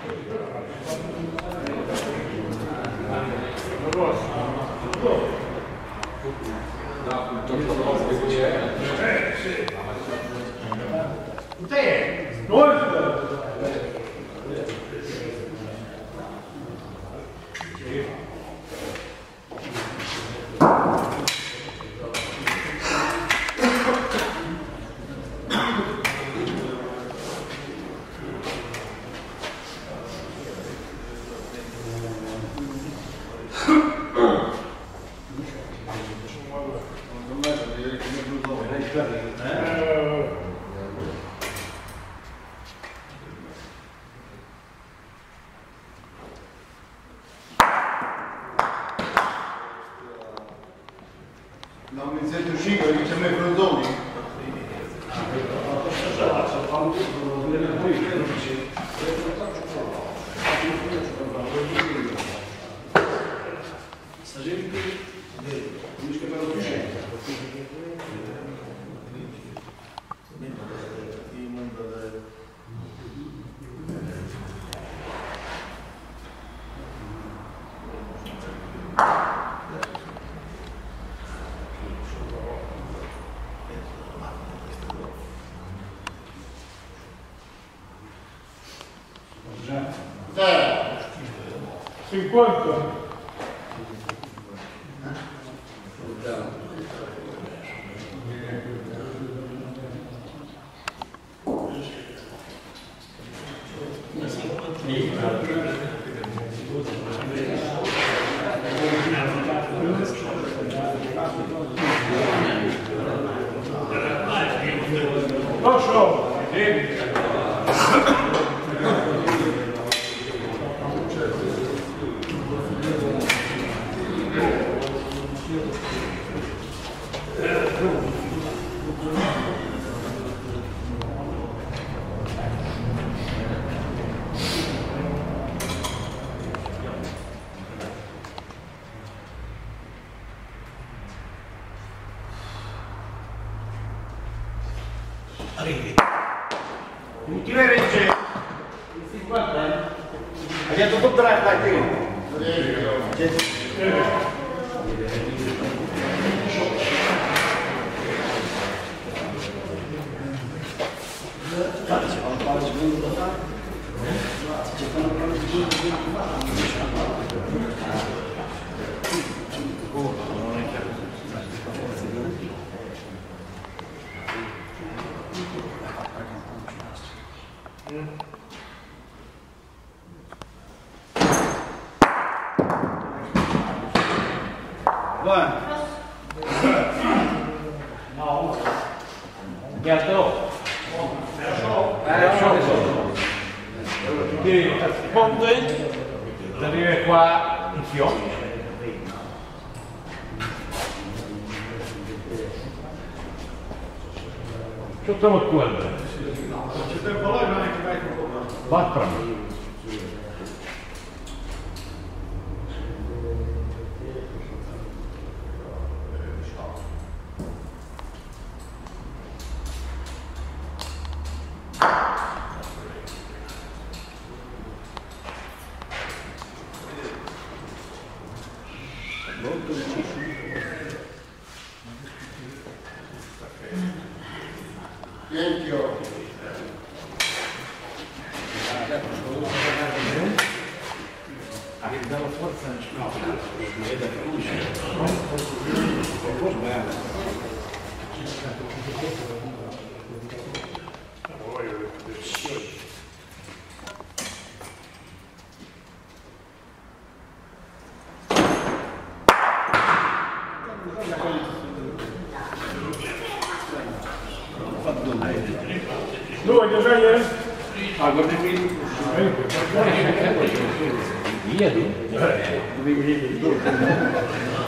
Non mi sento uscito perché c'è mai frontoni. Sta gente non riesco a fare più scelta. In quanto? Lo so, Ultime regge. Abbiamo tutto da te. ponte, arrivi qua in fiocco. Sotto la cuerda. C'è tempo là e non è che vai con Va tra me. Dove che sei? Ah, guarda qui. Via tu.